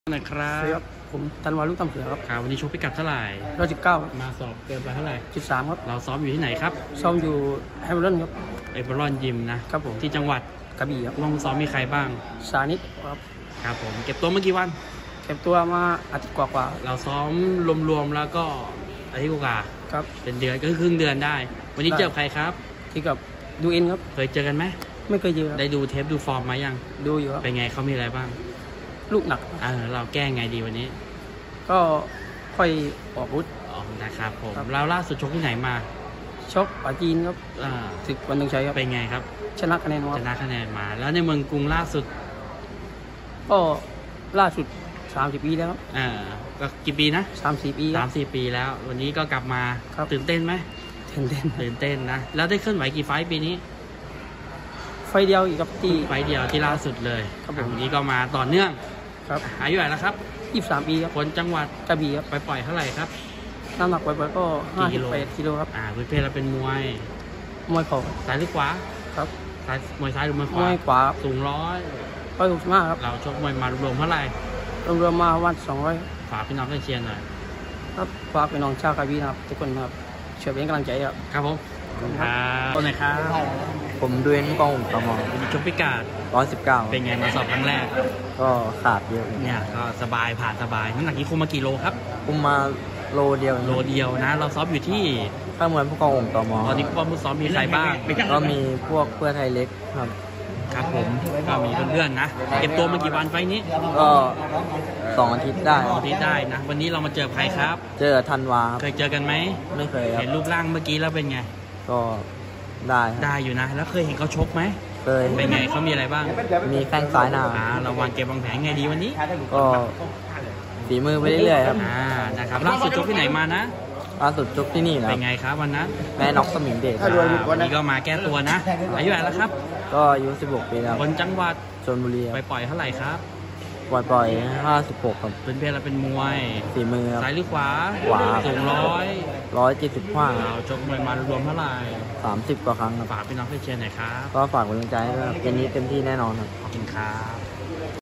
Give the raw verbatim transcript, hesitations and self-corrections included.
นะครัสวัสดีครับ บผมธันวาลูกตำเสือครับครับวันนี้ชกพิกัดเท่าไหร่ร้อยสิบเก้ามาสอบเกินไปเท่าไหร่จุดสามครับเราซ้อมอยู่ที่ไหนครับซ้อมอยู่แฮมเบอร์ครับเอเบอรอนยิมนะครับผมที่จังหวัดกระบี่ครับว่างซ้อมมีใครบ้างสานิทครับครับผมเก็บตัวเมื่อกี่วันเก็บตัวมาอาทิตย์กว่าๆเราซ้อมรวมๆแล้วก็อาทิตย์กว่าครับเป็นเดือนก็ครึ่งเดือนได้วันนี้เจอใครครับที่กับดูเอ็นครับเคยเจอกันไหมไม่เคยเจอได้ดูเทปดูฟอร์มมายังดูอยู่ครับเป็นไงเขามีอะไรบ้างลูกหนักเออเราแก้ไงดีวันนี้ก็ค่อยออกรุดออกนะครับผมเราล่าสุดชกที่ไหนมาชกปาจีนครับศึกวันหนึ่งชัยครับเป็นไงครับชนะคะแนนมาชนะคะแนนมาแล้วในเมืองกรุงล่าสุดก็ล่าสุดสามสิบปีแล้วอ่าก็กี่ปีนะสามสี่ปีสามสี่ปีแล้ววันนี้ก็กลับมาตื่นเต้นไหมตื่นเต้นตื่นเต้นนะแล้วได้เคลื่อนไหวกี่ไฟต์ปีนี้ไฟเดียวอีกครับที่ไฟเดียวที่ล่าสุดเลยครับวันนี้ก็มาต่อเนื่องครับอายุเท่าไหร่แล้วครับยี่สิบสามปีครับคนจังหวัดกระบี่ครับไปปล่อยเท่าไหร่ครับน้ำหนักไปปล่อยก็ห้าสิบแปดกิโลครับอ่าพื้นเพเราเป็นมวยมวยเข่าซ้ายหรือขวาครับซ้ายมวยซ้ายหรือมวยขวามวยขวาสูงร้อยร้อยหกสิบห้าครับเราชกมวยมารวมเท่าไหร่รวมๆมาวันสองร้อยฝากพี่น้องเชียร์หน่อยครับฝากพี่น้องชาวกระบี่นะครับทุกคนครับช่วยเป็นกำลังใจครับครับผมครับต้นไหนครับผมดูเอ็นกองตมวันนี้ชกพิกัดร้อยสิบเก้าเป็นไงมาสอบครั้งแรกก็ขาดเยอะเนี่ยก็สบายผ่านสบายน้ำหนักนี้คุมมากี่โลครับคุมมาโลเดียวโลเดียวนะเราซ้อมอยู่ที่ข้างเมืองพวกกองตมตอนนี้พวกผู้ซ้อมมีใครบ้างก็มีพวกเพื่อไทยเล็กครับครับผมก็มีเพื่อนๆนะเก็บตัวมากี่วันไฟนี้ก็สองอาทิตย์ได้อาทิตย์ได้นะวันนี้เรามาเจอใครครับเจอธันวาเคยเจอกันไหมไม่เคยเห็นรูปร่างเมื่อกี้แล้วเป็นไงก็ได้ได้อยู่นะแล้วเคยเห็นเขาชกไหมเคยเป็นไงเขามีอะไรบ้างมีแข้งซ้ายหน้าอ่าเราวางเกมวางแผนไงดีวันนี้ก็ฝีมือไปเรื่อยๆครับอ่านะครับล่าสุดชกที่ไหนมานะล่าสุดชกที่นี่นะเป็นไงครับวันนั้นแม่น็อกสมิงเดชวันนี้ก็มาแก้ตัวนะอายุเท่าไหร่แล้วครับก็อายุสิบหกปีแล้วคนจังหวัดชลบุรีไปปล่อยเท่าไหร่ครับปล่อยปล่อยห้าสิบหกครับเป็นเพลเราเป็นมวยฝีมือซ้ายหรือขวาขวาสูงร้อยร้อยเจ็ดสิบห้าเราชกมวยมารวมเท่าไหร่สามสิบกว่าครั้งฝากพี่น้องเพื่อนเชียร์หน่อยครับก็ฝากกำลังใจด้วยเกมนี้เต็มที่แน่นอนครับขอบคุณครับ